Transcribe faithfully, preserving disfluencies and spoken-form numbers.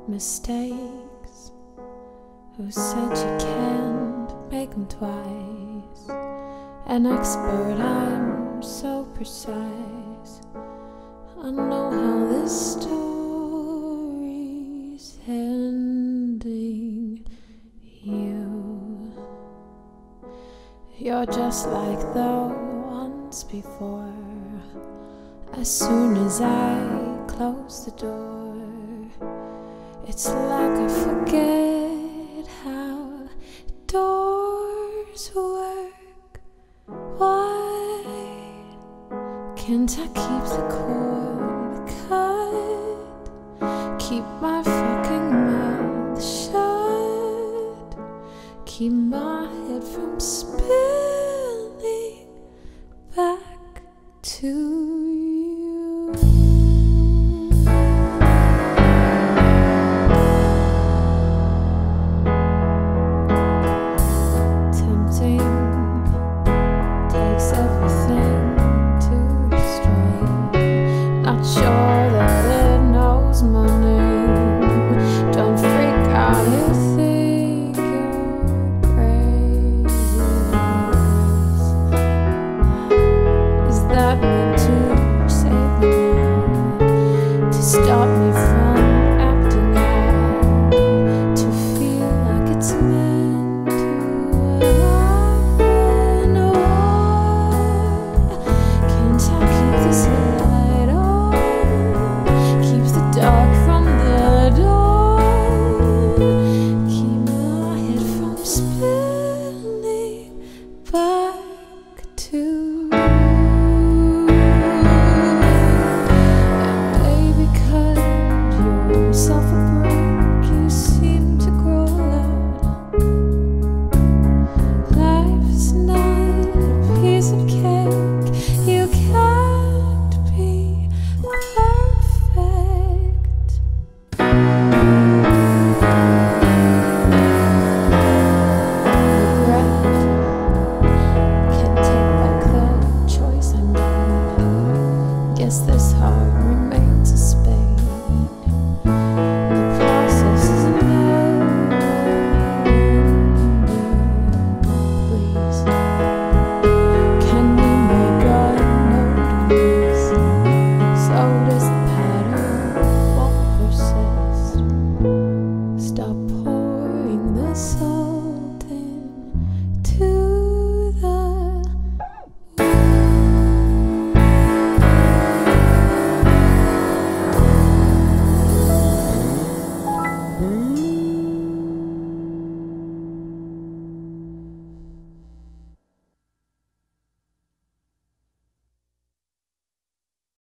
mistakes. Who said you can't make them twice? An expert, I'm so precise. I know how this story's ending. You, you're just like the ones before. As soon as I close the door, it's like I forget how doors work. Why can't I keep the cord cut? Keep my fucking mouth shut. Keep my head from spinning back to you. Sure that it knows my name. Don't freak out, you think you're crazy. Is that meant to save me now? To stop me from acting out? To feel like it's meant to happen? Why can't I keep this light on? Dark from the door. Keep my head from spinning back to you. And baby, cut yourself a break. You seem to grow loud. Life's not a piece of cake. You can't be perfect. Guess this heart